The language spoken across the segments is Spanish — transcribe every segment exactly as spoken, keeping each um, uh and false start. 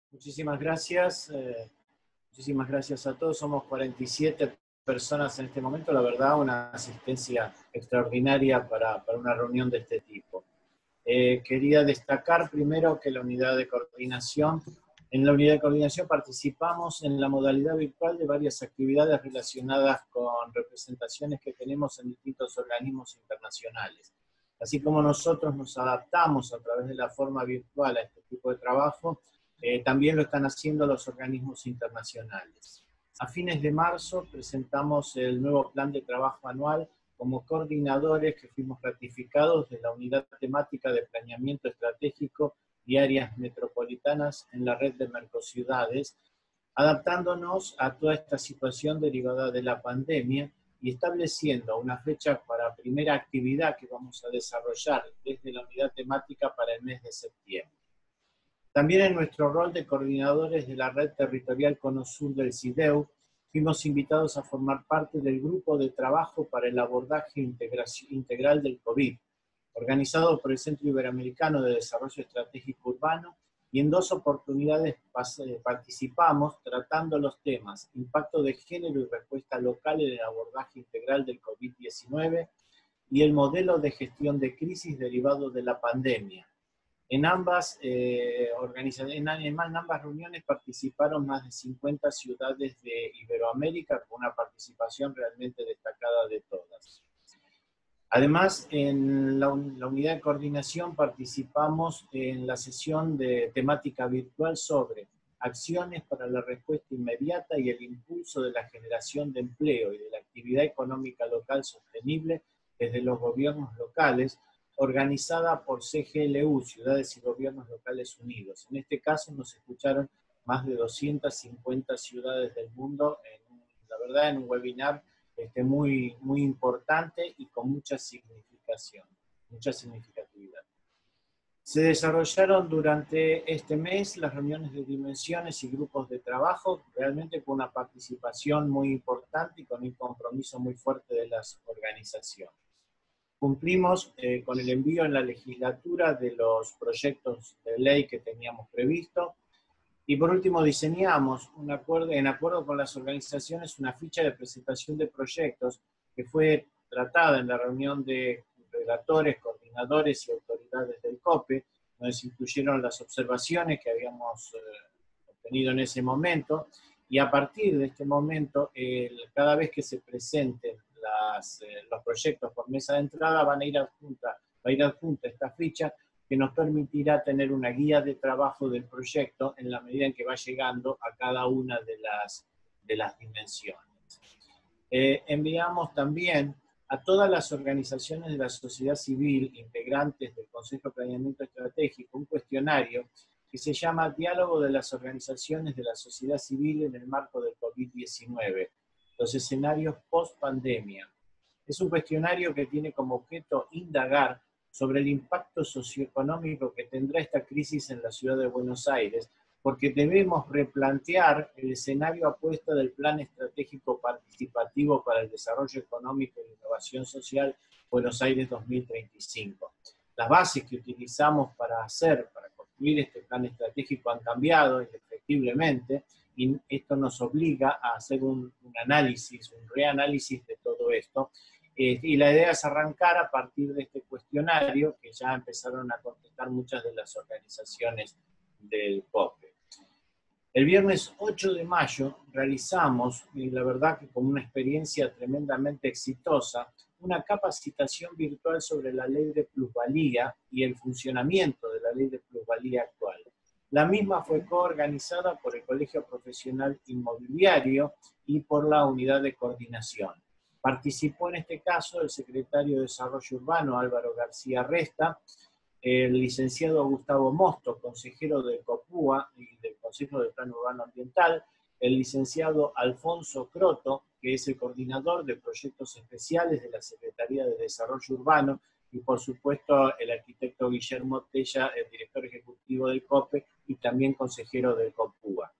Muchísimas gracias. Eh, muchísimas gracias a todos. Somos cuarenta y siete personas en este momento. La verdad, una asistencia extraordinaria para, para una reunión de este tipo. Eh, quería destacar primero que la unidad de coordinación, en la unidad de coordinación participamos en la modalidad virtual de varias actividades relacionadas con representaciones que tenemos en distintos organismos internacionales. Así como nosotros nos adaptamos a través de la forma virtual a este tipo de trabajo, eh, también lo están haciendo los organismos internacionales. A fines de marzo presentamos el nuevo plan de trabajo anual como coordinadores que fuimos ratificados de la unidad temática de planeamiento estratégico y áreas metropolitanas en la red de Mercociudades, adaptándonos a toda esta situación derivada de la pandemia y estableciendo una fecha para primera actividad que vamos a desarrollar desde la unidad temática para el mes de septiembre. También en nuestro rol de coordinadores de la red territorial Cono Sur del CIDEU, fuimos invitados a formar parte del grupo de trabajo para el abordaje integral del COVID, organizado por el Centro Iberoamericano de Desarrollo Estratégico Urbano, y en dos oportunidades participamos tratando los temas impacto de género y respuesta local en el abordaje integral del COVID diecinueve y el modelo de gestión de crisis derivado de la pandemia. En ambas, eh, en, en ambas reuniones participaron más de cincuenta ciudades de Iberoamérica, con una participación realmente destacada de todas. Además, en la, la unidad de coordinación participamos en la sesión de temática virtual sobre acciones para la respuesta inmediata y el impulso de la generación de empleo y de la actividad económica local sostenible desde los gobiernos locales, organizada por C G L U, Ciudades y Gobiernos Locales Unidos. En este caso nos escucharon más de doscientas cincuenta ciudades del mundo, en, la verdad, en un webinar este, muy, muy importante y con mucha significación, mucha significatividad. Se desarrollaron durante este mes las reuniones de dimensiones y grupos de trabajo, realmente con una participación muy importante y con un compromiso muy fuerte de las organizaciones. Cumplimos eh, con el envío en la legislatura de los proyectos de ley que teníamos previsto. Y por último, diseñamos un acuerdo, en acuerdo con las organizaciones una ficha de presentación de proyectos que fue tratada en la reunión de relatores, coordinadores y autoridades del COPE, donde se incluyeron las observaciones que habíamos eh, obtenido en ese momento. Y a partir de este momento, eh, cada vez que se presenten Las, eh, los proyectos por mesa de entrada van a ir adjunta, va a ir adjunta esta ficha que nos permitirá tener una guía de trabajo del proyecto en la medida en que va llegando a cada una de las, de las dimensiones. Eh, enviamos también a todas las organizaciones de la sociedad civil integrantes del Consejo de Planeamiento Estratégico un cuestionario que se llama Diálogo de las Organizaciones de la Sociedad Civil en el marco del COVID diecinueve. Los escenarios post-pandemia. Es un cuestionario que tiene como objeto indagar sobre el impacto socioeconómico que tendrá esta crisis en la ciudad de Buenos Aires, porque debemos replantear el escenario apuesta del Plan Estratégico Participativo para el Desarrollo Económico e Innovación Social Buenos Aires dos mil treinta y cinco. Las bases que utilizamos para hacer, para construir este plan estratégico han cambiado indefectiblemente, y esto nos obliga a hacer un, un análisis, un reanálisis de todo esto. Eh, y la idea es arrancar a partir de este cuestionario que ya empezaron a contestar muchas de las organizaciones del COPE. El viernes ocho de mayo realizamos, y la verdad que como una experiencia tremendamente exitosa, una capacitación virtual sobre la ley de plusvalía y el funcionamiento de la ley de plusvalía actual. La misma fue coorganizada por el Colegio Profesional Inmobiliario y por la Unidad de Coordinación. Participó en este caso el secretario de Desarrollo Urbano, Álvaro García Resta, el licenciado Gustavo Mosto, consejero del COPUA y del Consejo de Plan Urbano Ambiental, el licenciado Alfonso Croto, que es el coordinador de proyectos especiales de la Secretaría de Desarrollo Urbano, y por supuesto el arquitecto Guillermo Tella, el director ejecutivo del COPE y también consejero del COPUA.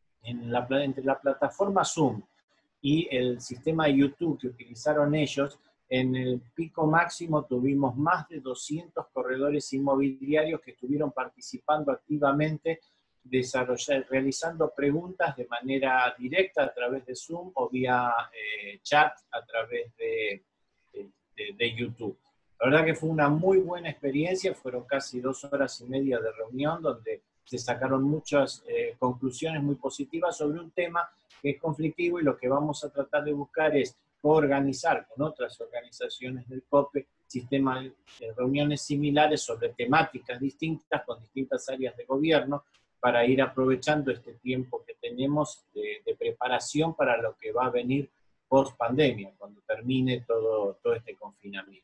En la, entre la plataforma Zoom y el sistema YouTube que utilizaron ellos, en el pico máximo tuvimos más de doscientos corredores inmobiliarios que estuvieron participando activamente desarrollar, realizando preguntas de manera directa a través de Zoom o vía eh, chat a través de, de, de YouTube. La verdad que fue una muy buena experiencia, fueron casi dos horas y media de reunión donde se sacaron muchas eh, conclusiones muy positivas sobre un tema que es conflictivo, y lo que vamos a tratar de buscar es organizar con otras organizaciones del COPE sistemas de reuniones similares sobre temáticas distintas con distintas áreas de gobierno, para ir aprovechando este tiempo que tenemos de, de preparación para lo que va a venir post pandemia, cuando termine todo, todo este confinamiento.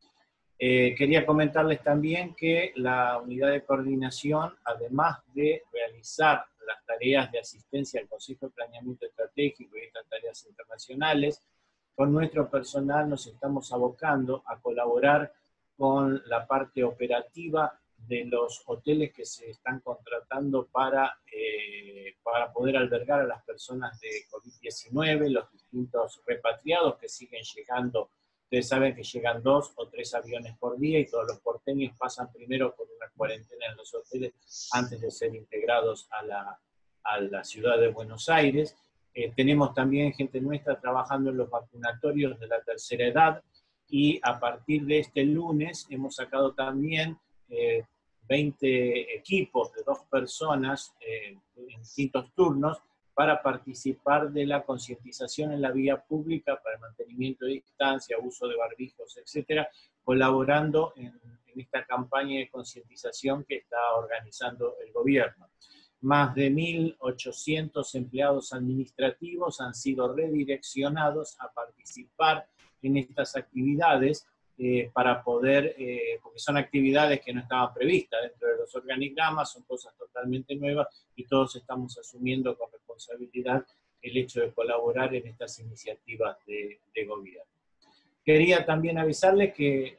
Eh, quería comentarles también que la unidad de coordinación, además de realizar las tareas de asistencia al Consejo de Planeamiento Estratégico y estas tareas internacionales, con nuestro personal nos estamos abocando a colaborar con la parte operativa de los hoteles que se están contratando para, eh, para poder albergar a las personas de COVID diecinueve, los distintos repatriados que siguen llegando. Ustedes saben que llegan dos o tres aviones por día y todos los porteños pasan primero por una cuarentena en los hoteles antes de ser integrados a la, a la ciudad de Buenos Aires. Eh, tenemos también gente nuestra trabajando en los vacunatorios de la tercera edad, y a partir de este lunes hemos sacado también eh, veinte equipos de dos personas eh, en distintos turnos para participar de la concientización en la vía pública para el mantenimiento de distancia, uso de barbijos, etcétera, colaborando en, en esta campaña de concientización que está organizando el gobierno. Más de mil ochocientos empleados administrativos han sido redireccionados a participar en estas actividades eh, para poder, eh, porque son actividades que no estaban previstas dentro de los organigramas, son cosas totalmente nuevas y todos estamos asumiendo con responsabilidad el hecho de colaborar en estas iniciativas de, de gobierno. Quería también avisarles que,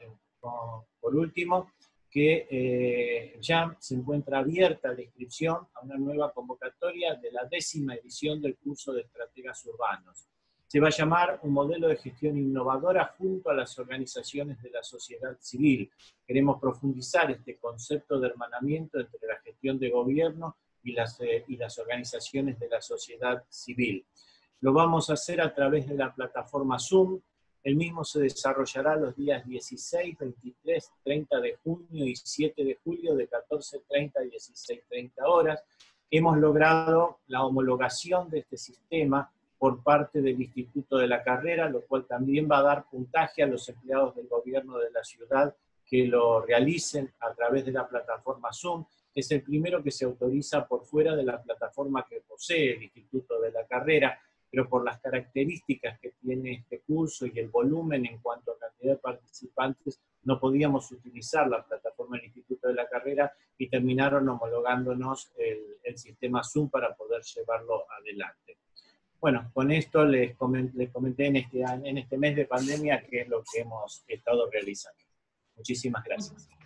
por último, que eh, ya se encuentra abierta la inscripción a una nueva convocatoria de la décima edición del curso de Estrategas Urbanos. Se va a llamar Un modelo de gestión innovadora junto a las organizaciones de la sociedad civil. Queremos profundizar este concepto de hermanamiento entre la gestión de gobierno y las, eh, y las organizaciones de la sociedad civil. Lo vamos a hacer a través de la plataforma Zoom. El mismo se desarrollará los días dieciséis, veintitrés, treinta de junio y siete de julio de catorce treinta a dieciséis treinta horas. Hemos logrado la homologación de este sistema por parte del Instituto de la Carrera, lo cual también va a dar puntaje a los empleados del gobierno de la ciudad que lo realicen a través de la plataforma Zoom. Es el primero que se autoriza por fuera de la plataforma que posee el Instituto de la Carrera, pero por las características que tiene este curso y el volumen en cuanto a cantidad de participantes, no podíamos utilizar la plataforma del Instituto de la Carrera y terminaron homologándonos el, el sistema Zoom para poder llevarlo adelante. Bueno, con esto les comenté, les comenté en, este, en este mes de pandemia qué es lo que hemos estado realizando. Muchísimas gracias.